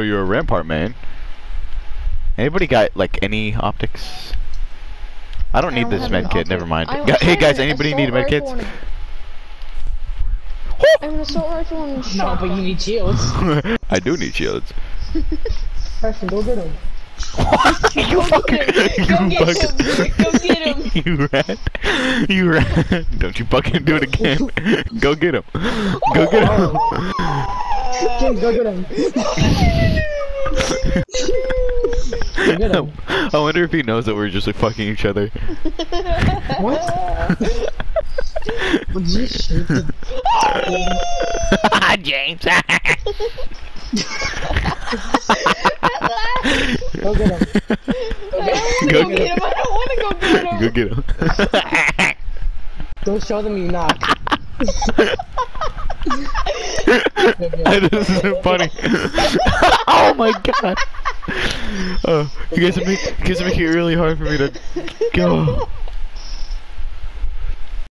you're a rampart man. Anybody got like any optics? I don't need this med kit. Never mind. Hey guys, anybody need med kits? I have an assault rifle and a No, but you need shields. I do need shields. Preston, go get him. You fucking, Go get him! you rat. You rat. Don't you fucking do it again. Go get him. Go get him. James, go get him. Go get him. I wonder if he knows that we're just like fucking each other. What? Would you shoot the... James. Go get him. Go get him! I don't want to go get him! Go get him. Don't show them you knock. This isn't funny. Oh my god. Oh, you guys are making it really hard for me to go.